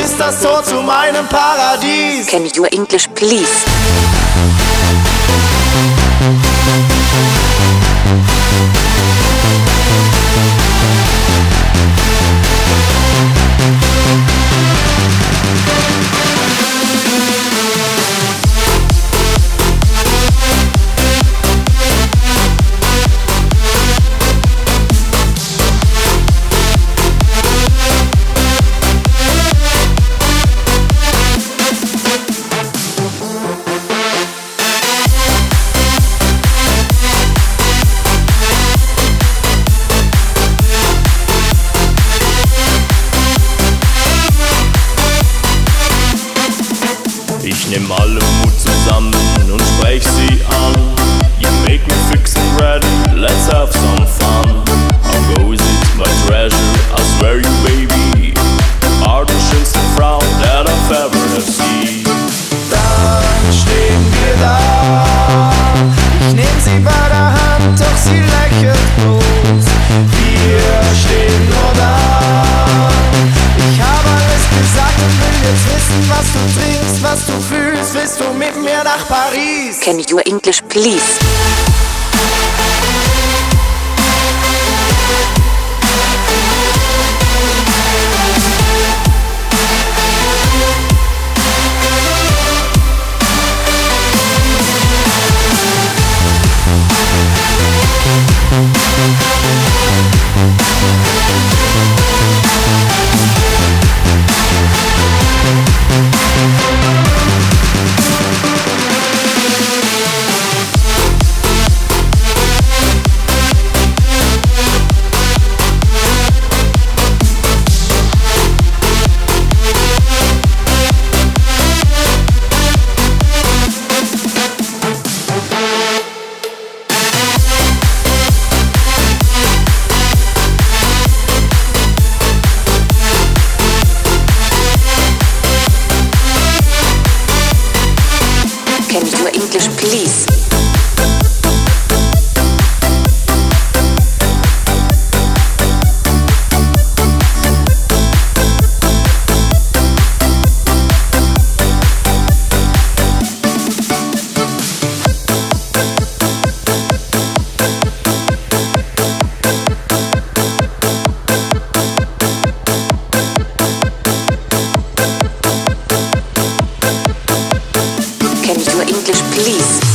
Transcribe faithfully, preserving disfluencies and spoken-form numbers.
bist das Tor zu meinem Paradies. Can you English please? Ich nehm alle Mut zusammen und sprech sie an. You make me fix and ready, let's have some fun. How goes it, my treasure, I swear you baby are die schönste Frau that I've ever seen. Dann stehen wir da, ich nehm sie bei der Hand, doch sie lächelt bloß. Wir stehen nur da. Ich habe alles gesagt und will jetzt wissen, was du trinkst, was du fühlst. Willst du mit mir nach Paris? Can you English please? Can you English please? Can you English please?